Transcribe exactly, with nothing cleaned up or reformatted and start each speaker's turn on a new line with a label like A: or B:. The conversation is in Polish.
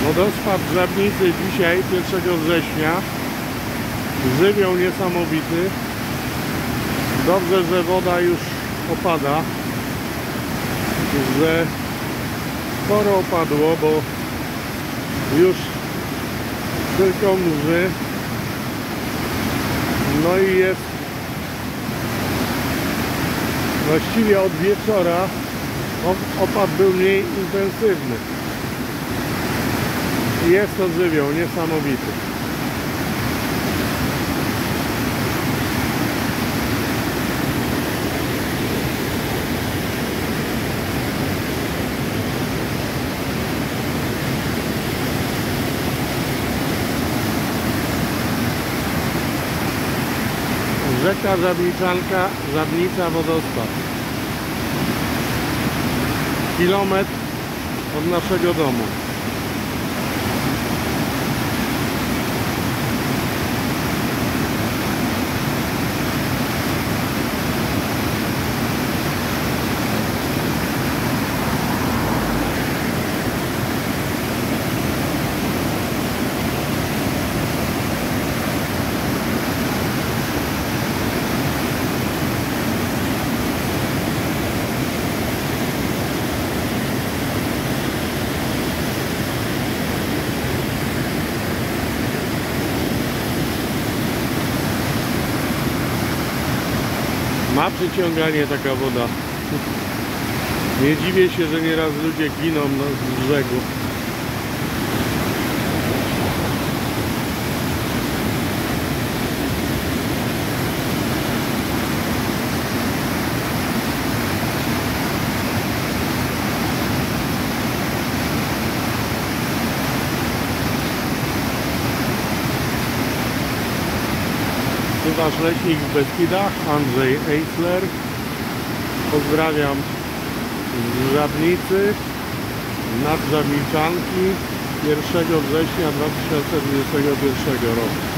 A: Wodospad Żabnicy dzisiaj, pierwszego września. Żywioł niesamowity. Dobrze, że woda już opada, że sporo opadło, bo już tylko mrzy. No i jest właściwie od wieczora opad był mniej intensywny. Jest to żywioł niesamowity. Rzeka Żabniczanka, Żabnica, wodospad. Kilometr od naszego domu. Ma przyciąganie taka woda. Nie dziwię się, że nieraz ludzie giną z brzegu. Tu wasz leśnik w Beskidach, Andrzej Eisler. Pozdrawiam z Żabnicy, nad Żabniczanki, pierwszego września dwa tysiące dwudziestego pierwszego roku.